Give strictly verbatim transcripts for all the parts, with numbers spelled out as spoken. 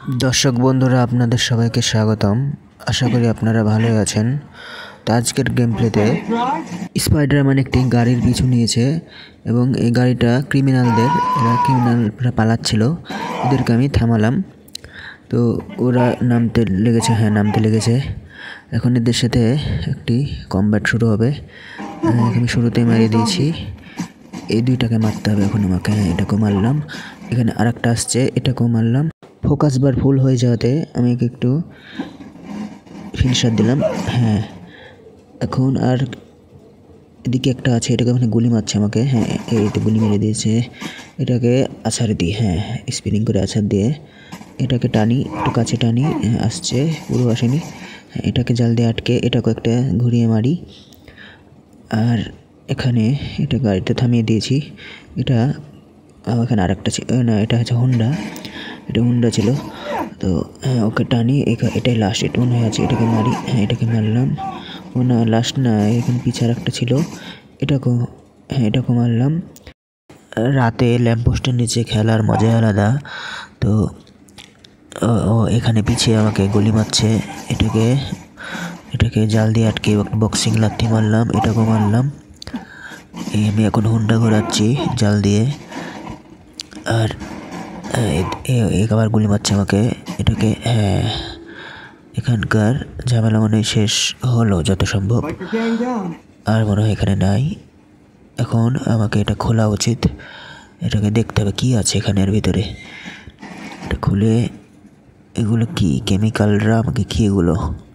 दर्शक बंधुरा आपनादेर सबाइके स्वागतम। आशा करी आपनारा भालोई आछेन। तो आजकेर गेम प्लेते स्पाइडारमैन एकटी गाड़िर पिछु नियेछे एबं एई गाड़िटा क्रिमिनालदेर एरा क्रिमिनालरा पालाচ্ছিল एदेरके आमि थामालाम। तो ओरा नामते लेगेছে, हाँ नामते लेगेছে। এখন এদের সাথে একটি কমব্যাট শুরু হবে। আমি শুরুতেই মারিয়ে দিয়েছি, এই দুইটাকে মারতে হবে এখন আমাকে। এটাকেও মারলাম, এখানে আরেকটা আসছে, এটাকেও মারলাম। ফোকাস বার ফুল হয়ে যাওয়াতে আমি একটু ফিনিশার দিলাম। হ্যাঁ এখন আর এদিকে একটা আছে, এটাকে মানে গুলি মারছে আমাকে। হ্যাঁ এই তো গুলি মেরে দিয়েছে। এটাকে আছাড় দিই, হ্যাঁ স্পিনিং করে আছাড় দিয়ে এটাকে টানি, একটু কাছে টানি, আসছে পুরো আসেনি। এটাকে জাল দিয়ে আটকে এটাকে একটা ঘুরিয়ে মারি। আর এখানে এটা গাড়িতে থামিয়ে দিয়েছি। এটা এখানে আরেকটা ছিল না, এটা হচ্ছে হোন্ডা, এটা হোন্ডা ছিল। তো হ্যাঁ ওকে টানি, এটাই লাস্ট, এটা মনে হয় আছে, এটাকে মারি। হ্যাঁ এটাকে মারলাম, ও না লাস্ট না, এখানে পিছে আরেকটা ছিল, এটাকেও হ্যাঁ এটাকেও মারলাম। রাতে ল্যাম্পপোস্টের নিচে খেলার মজাই আলাদা। তো ও এখানে পিছিয়ে আমাকে গুলি মারছে, এটাকে এটাকে জাল দিয়ে আটকে বক্সিং লাথি মারলাম, এটাকেও মারলাম। এই আমি এখন হোন্ডা ঘোরাচ্ছি জাল দিয়ে। আর আবার গুলি মারছে আমাকে, এটাকে হ্যাঁ এখানকার ঝামেলা মনে হয় শেষ হলো যত সম্ভব, আর মনে হয় এখানে নাই। এখন আমাকে এটা খোলা উচিত, এটাকে দেখতে হবে কী আছে এখানের ভিতরে। এটা খুলে, এগুলো কি কেমিক্যালরা আমাকে কি এগুলো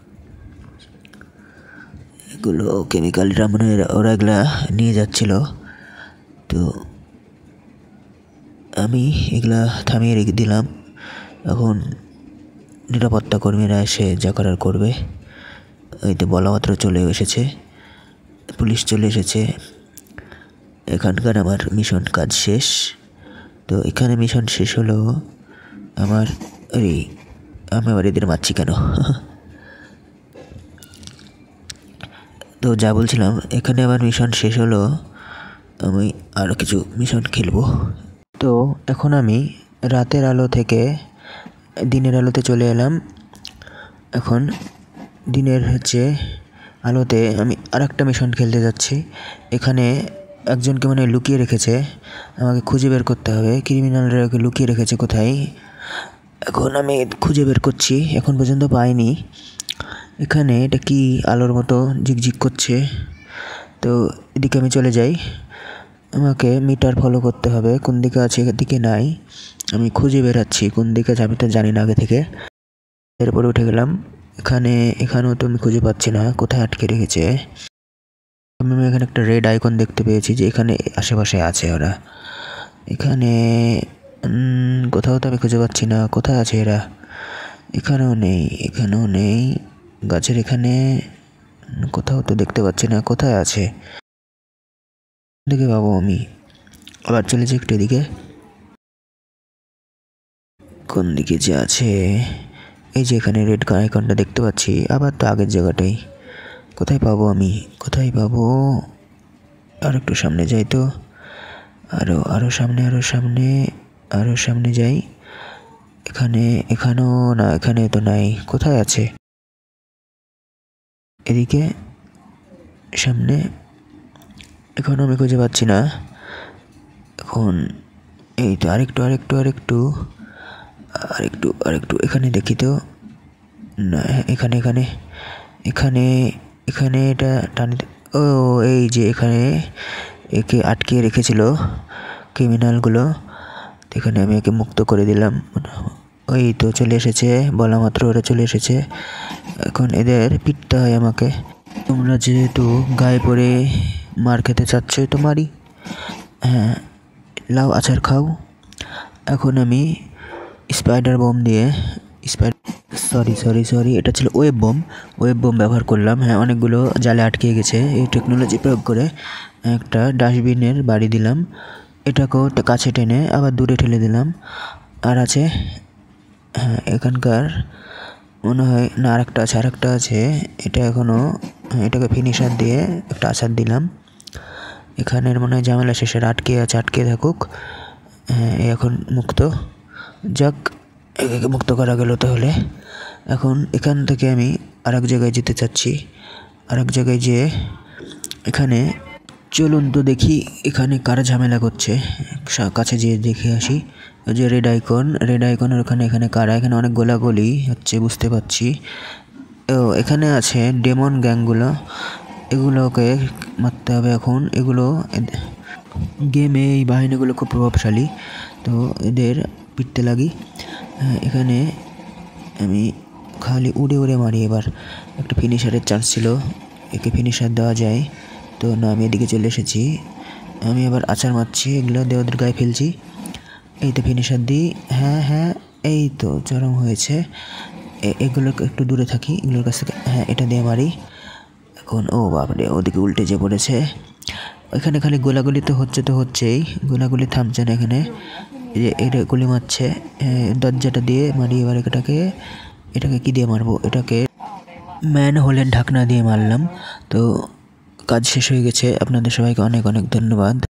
এগুলো কেমিক্যালরা মনে হয় ওরা এগুলা নিয়ে যাচ্ছিল। তো আমি এগুলা থামিয়ে রেখে দিলাম। এখন নিরাপত্তা কর্মীরা এসে যা করার করবে। এই তো বলা মাত্র চলে এসেছে, পুলিশ চলে এসেছে। এখানকার আমার মিশন কাজ শেষ। তো এখানে মিশন শেষ হলো আমার। আরে আমি আবার এদের মারছি কেন? তো যা বলছিলাম, এখানে আমার মিশন শেষ হলো, আমি আরও কিছু মিশন খেলবো। তো এখন আমি রাতের আলো থেকে দিনের আলোতে চলে এলাম। এখন দিনের হচ্ছে আলোতে আমি আরেকটা মিশন খেলতে যাচ্ছি। এখানে একজনকে মানে লুকিয়ে রেখেছে, আমাকে খুঁজে বের করতে হবে ক্রিমিনালরা ওকে লুকিয়ে রেখেছে কোথায়। এখন আমি খুঁজে বের করছি, এখন পর্যন্ত পাইনি। এখানে এটা কি আলোর মতো ঝিকঝিক করছে। তো এদিকে আমি চলে যাই, আমাকে মিটার ফলো করতে হবে, কোন দিকে আছে এদিকে নাই। আমি খুঁজে বেরাচ্ছি কোন দিকে আছে, আমি তো জানি না আগে থেকে। এরপরে উঠে গেলাম, এখানে এখানেও তো আমি খুঁজে পাচ্ছি না, কোথায় আটকে রেখেছে। আমি এখানে একটা রেড আইকন দেখতে পেয়েছি যে এখানে আশেপাশে আছে ওরা। এখানে কোথাও তো আমি খুঁজে পাচ্ছি না, কোথায় আছে এরা। এখানেও নেই, এখানেও নেই, গাছের এখানে কোথাও তো দেখতে পাচ্ছি না, কোথায় আছে দেখে পাবো আমি। আবার চলেছি একটু এদিকে, কোন দিকে যে আছে। এই যে এখানে রেড আইকনটা দেখতে পাচ্ছি, আবার তো আগের জায়গাটাই। কোথায় পাবো আমি, কোথায় পাবো? আর একটু সামনে যাই তো, আরও আরও সামনে, আরও সামনে, আরও সামনে যাই। এখানে এখানেও না, এখানে তো নাই, কোথায় আছে? এদিকে সামনে, এখনও আমি খুঁজে পাচ্ছি না। এখন এই তো আরেকটু আরেকটু আরেকটু আরেকটু আরেকটু এখানে দেখি তো না, এখানে এখানে এখানে এখানে এটা টানি। ও এই যে এখানে একে আটকে রেখেছিল ক্রিমিনালগুলো, এখানে আমি একে মুক্ত করে দিলাম। ওই তো চলে এসেছে, বলা মাত্র ওরা চলে এসেছে। এখন এদের পিটতে হয় আমাকে। তোমরা যেহেতু গায়ে পড়ে মার খেতে চাচ্ছ তো মারি, হ্যাঁ লাও আচার খাও। এখন আমি স্পাইডার বোম দিয়ে স্পাইড সরি সরি সরি এটা ছিল ওয়েব বোম, ওয়েব বোম ব্যবহার করলাম। হ্যাঁ অনেকগুলো জালে আটকে গেছে, এই টেকনোলজি প্রয়োগ করে একটা ডাস্টবিনের বাড়ি দিলাম। এটাকেও কাছে টেনে আবার দূরে ঠেলে দিলাম। আর আছে হ্যাঁ এখানকার মনে হয় না, আরেকটা আছে, আরেকটা আছে। এটা এখনও এটাকে ফিনিশার দিয়ে একটা আছাড় দিলাম। এখানের মনে হয় ঝামেলা শেষের, আটকে আছে, আটকে থাকুক। হ্যাঁ এখন মুক্ত যাক। একে মুক্ত করা গেল। তাহলে এখন এখান থেকে আমি আরেক জায়গায় যেতে চাচ্ছি। আরেক জায়গায় যেয়ে এখানে চলুন তো দেখি এখানে কারা ঝামেলা করছে। কাছে যেয়ে দেখে আসি। ওই যে রেড আইকন, রেড আইকনের ওখানে এখানে কারা, এখানে অনেক গোলাগুলি হচ্ছে বুঝতে পারছি। ও এখানে আছে ডেমন গ্যাংগুলো, এগুলোকে মারতে হবে এখন। এগুলো গেমে এই বাহিনীগুলো খুব প্রভাবশালী, তো এদের পিটতে লাগি। এখানে আমি খালি উড়ে উড়ে মারি। এবার একটা ফিনিশারের চান্স ছিল, একে ফিনিশার দেওয়া যায় তো না, আমি এদিকে চলে এসেছি। আমি এবার আচার মারছি, এগুলো দিয়ে ওদের গায়ে ফেলছি। এই তো ফিনিশার দিই। হ্যাঁ হ্যাঁ এই তো চরম হয়েছে। এগুলো একটু দূরে থাকি এগুলোর কাছ থেকে। হ্যাঁ এটা দিয়ে মারি এখন। ও বাপরে, ওদিকে উল্টে যে পড়েছে। এখানে খালি গোলাগুলি তো হচ্ছে তো হচ্ছেই, গোলাগুলি থামছে না এখানে। এই যে এটা গুলি মারছে, দরজাটা দিয়ে মারি। এবার এটাকে এটাকে কী দিয়ে মারবো, এটাকে ম্যান হোলের ঢাকনা দিয়ে মারলাম। তো কাজ শেষ হয়ে গেছে। আপনাদের সবাইকে অনেক অনেক ধন্যবাদ।